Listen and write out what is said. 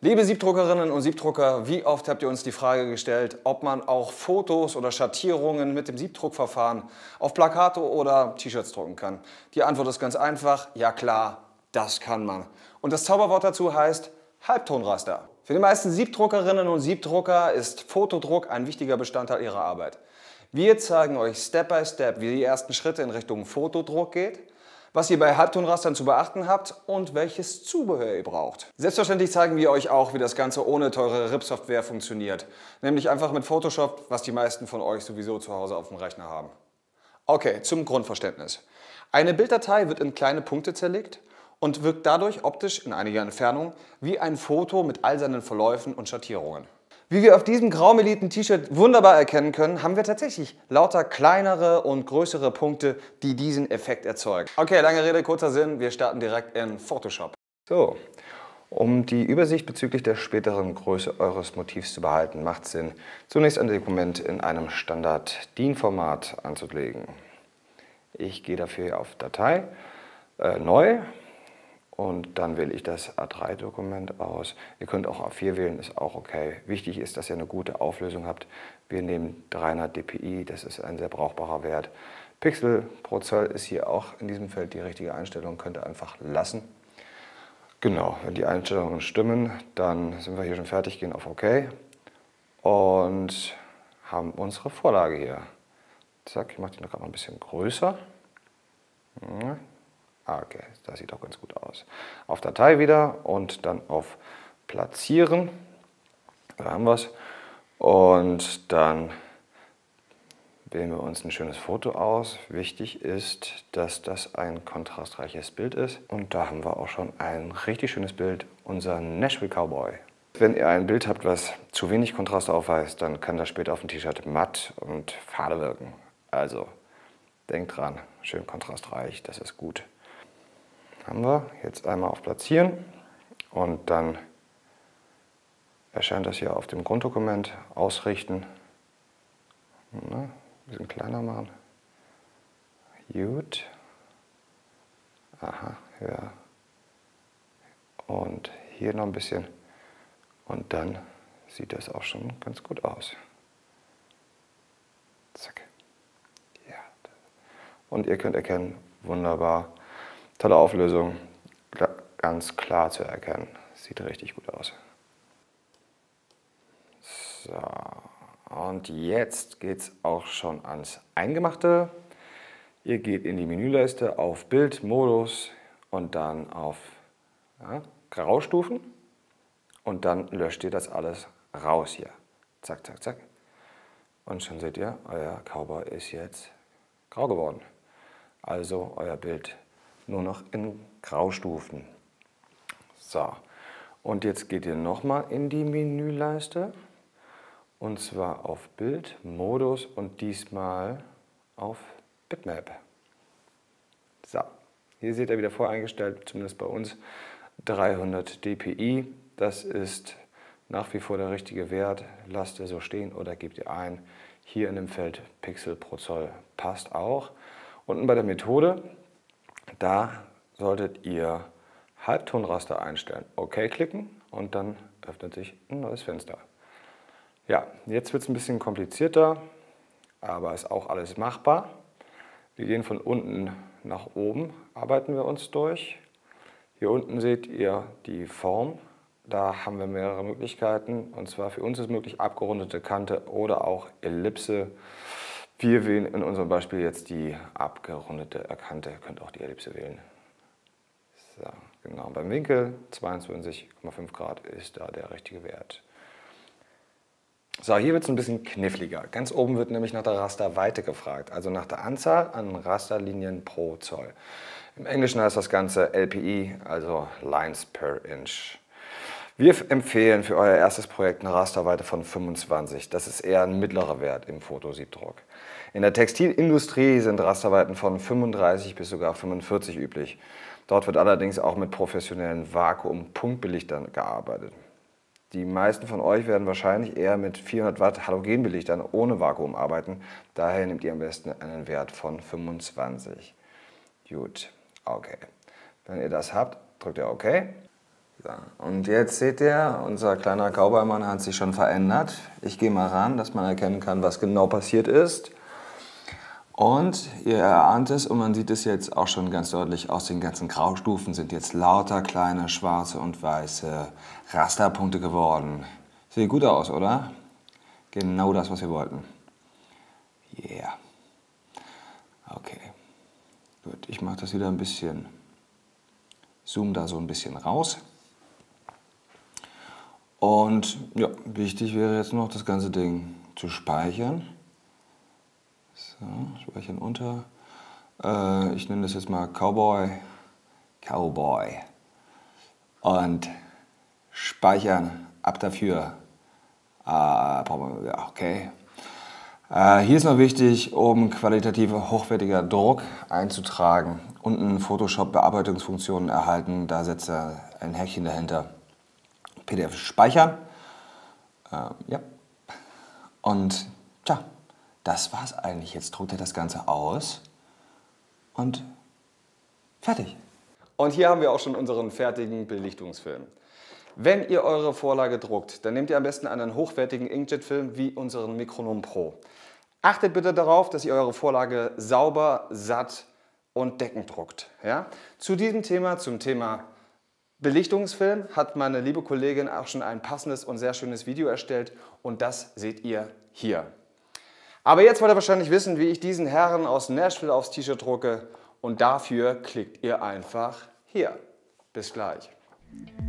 Liebe Siebdruckerinnen und Siebdrucker, wie oft habt ihr uns die Frage gestellt, ob man auch Fotos oder Schattierungen mit dem Siebdruckverfahren auf Plakate oder T-Shirts drucken kann? Die Antwort ist ganz einfach, ja klar, das kann man. Und das Zauberwort dazu heißt Halbtonraster. Für die meisten Siebdruckerinnen und Siebdrucker ist Fotodruck ein wichtiger Bestandteil ihrer Arbeit. Wir zeigen euch Step by Step, wie die ersten Schritte in Richtung Fotodruck geht, was ihr bei Halbtonrastern zu beachten habt und welches Zubehör ihr braucht. Selbstverständlich zeigen wir euch auch, wie das Ganze ohne teure RIP-Software funktioniert. Nämlich einfach mit Photoshop, was die meisten von euch sowieso zu Hause auf dem Rechner haben. Okay, zum Grundverständnis. Eine Bilddatei wird in kleine Punkte zerlegt und wirkt dadurch optisch in einiger Entfernung wie ein Foto mit all seinen Verläufen und Schattierungen. Wie wir auf diesem graumelierten T-Shirt wunderbar erkennen können, haben wir tatsächlich lauter kleinere und größere Punkte, die diesen Effekt erzeugen. Okay, lange Rede, kurzer Sinn, wir starten direkt in Photoshop. So, um die Übersicht bezüglich der späteren Größe eures Motivs zu behalten, macht es Sinn, zunächst ein Dokument in einem Standard-DIN-Format anzulegen. Ich gehe dafür auf Datei, Neu. Und dann wähle ich das A3-Dokument aus. Ihr könnt auch A4 wählen, ist auch okay. Wichtig ist, dass ihr eine gute Auflösung habt. Wir nehmen 300 dpi, das ist ein sehr brauchbarer Wert. Pixel pro Zoll ist hier auch in diesem Feld die richtige Einstellung, könnt ihr einfach lassen. Genau, wenn die Einstellungen stimmen, dann sind wir hier schon fertig, gehen auf OK und haben unsere Vorlage hier. Zack, ich mache die noch gerade mal ein bisschen größer. Ja. Okay, das sieht auch ganz gut aus. Auf Datei wieder und dann auf Platzieren. Da haben wir es. Und dann wählen wir uns ein schönes Foto aus. Wichtig ist, dass das ein kontrastreiches Bild ist. Und da haben wir auch schon ein richtig schönes Bild, unser Nashville Cowboy. Wenn ihr ein Bild habt, was zu wenig Kontrast aufweist, dann kann das später auf dem T-Shirt matt und fade wirken. Also denkt dran, schön kontrastreich, das ist gut. Haben wir jetzt einmal auf Platzieren und dann erscheint das hier auf dem Grunddokument. Ausrichten, ein bisschen kleiner machen. Gut. Aha, ja. Und hier noch ein bisschen und dann sieht das auch schon ganz gut aus. Zack. Ja. Und ihr könnt erkennen, wunderbar. Tolle Auflösung, ganz klar zu erkennen. Sieht richtig gut aus. So, und jetzt geht es auch schon ans Eingemachte. Ihr geht in die Menüleiste auf Bild, Modus und dann auf Graustufen. Und dann löscht ihr das alles raus hier. Zack, zack, zack. Und schon seht ihr, euer Cowboy ist jetzt grau geworden. Also euer Bild nur noch in Graustufen. So, und jetzt geht ihr nochmal in die Menüleiste und zwar auf Bild, Modus und diesmal auf Bitmap. So, hier seht ihr wieder voreingestellt, zumindest bei uns 300 dpi. Das ist nach wie vor der richtige Wert. Lasst ihr so stehen oder gebt ihr ein. Hier in dem Feld Pixel pro Zoll passt auch. Unten bei der Methode, da solltet ihr Halbtonraster einstellen. OK klicken und dann öffnet sich ein neues Fenster. Ja, jetzt wird es ein bisschen komplizierter, aber ist auch alles machbar. Wir gehen von unten nach oben, arbeiten wir uns durch. Hier unten seht ihr die Form. Da haben wir mehrere Möglichkeiten. Und zwar für uns ist möglich abgerundete Kante oder auch Ellipse. Wir wählen in unserem Beispiel jetzt die abgerundete Kante. Ihr könnt auch die Ellipse wählen. So, genau, beim Winkel 22,5 Grad ist da der richtige Wert. So, hier wird es ein bisschen kniffliger. Ganz oben wird nämlich nach der Rasterweite gefragt, also nach der Anzahl an Rasterlinien pro Zoll. Im Englischen heißt das Ganze LPI, also Lines per Inch. Wir empfehlen für euer erstes Projekt eine Rasterweite von 25. Das ist eher ein mittlerer Wert im Fotosiebdruck. In der Textilindustrie sind Rasterweiten von 35 bis sogar 45 üblich. Dort wird allerdings auch mit professionellen Vakuum-Punktbelichtern gearbeitet. Die meisten von euch werden wahrscheinlich eher mit 400 Watt Halogenbelichtern ohne Vakuum arbeiten. Daher nehmt ihr am besten einen Wert von 25. Gut, okay. Wenn ihr das habt, drückt ihr OK. So, und jetzt seht ihr, unser kleiner Cowboy-Mann hat sich schon verändert. Ich gehe mal ran, dass man erkennen kann, was genau passiert ist. Und ihr erahnt es und man sieht es jetzt auch schon ganz deutlich, aus den ganzen Graustufen sind jetzt lauter kleine schwarze und weiße Rasterpunkte geworden. Sieht gut aus, oder? Genau das, was wir wollten. Yeah. Okay. Gut, ich mache das wieder ein bisschen, zoome da so ein bisschen raus. Und ja, wichtig wäre jetzt noch, das ganze Ding zu speichern. So, speichern unter. Ich nenne das jetzt mal Cowboy. Und speichern ab dafür. Okay. Hier ist noch wichtig, oben qualitativer, hochwertiger Druck einzutragen. Unten Photoshop-Bearbeitungsfunktionen erhalten. Da setzt er ein Häkchen dahinter. PDF speichern. Ja. Und tja. Das war's eigentlich. Jetzt druckt er das Ganze aus und fertig. Und hier haben wir auch schon unseren fertigen Belichtungsfilm. Wenn ihr eure Vorlage druckt, dann nehmt ihr am besten einen hochwertigen Inkjet-Film wie unseren Micronom Pro. Achtet bitte darauf, dass ihr eure Vorlage sauber, satt und deckend druckt. Ja? Zu diesem Thema, zum Thema Belichtungsfilm, hat meine liebe Kollegin auch schon ein passendes und sehr schönes Video erstellt und das seht ihr hier. Aber jetzt wollt ihr wahrscheinlich wissen, wie ich diesen Herren aus Nashville aufs T-Shirt drucke und dafür klickt ihr einfach hier. Bis gleich.